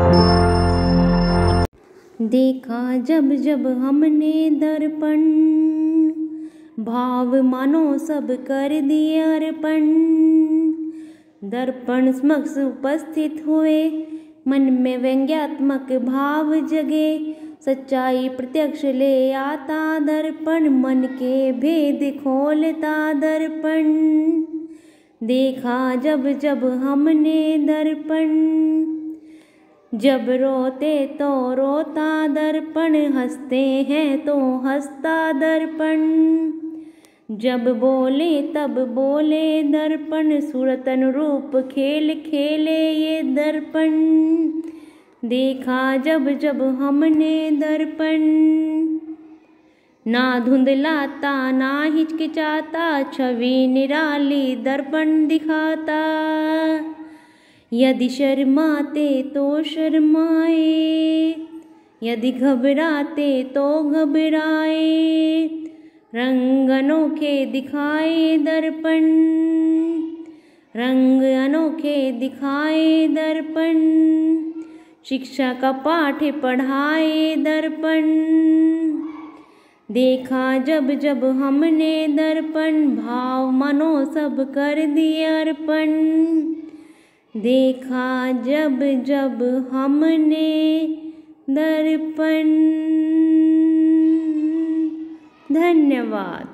देखा जब जब हमने दर्पण, भाव मानो सब कर दिए अर्पण। दर्पण समक्ष उपस्थित हुए, मन में व्यंग्यात्मक भाव जगे। सच्चाई प्रत्यक्ष ले आता दर्पण, मन के भेद खोलता दर्पण। देखा जब जब हमने दर्पण, जब रोते तो रोता दर्पण, हंसते हैं तो हंसता दर्पण। जब बोले तब बोले दर्पण, सूरत अनुरूप खेल खेले ये दर्पण। देखा जब जब हमने दर्पण, ना धुंधलाता ना हिचकिचाता, छवि निराली दर्पण दिखाता। यदि शर्माते तो शर्माए, यदि घबराते तो घबराए। रंग अनोखे दिखाए दर्पण, रंग अनोखे दिखाए दर्पण। शिक्षा का पाठ पढ़ाए दर्पण। देखा जब जब हमने दर्पण, भाव मनो सब कर दिए अर्पण। देखा जब जब हमने दर्पण। धन्यवाद।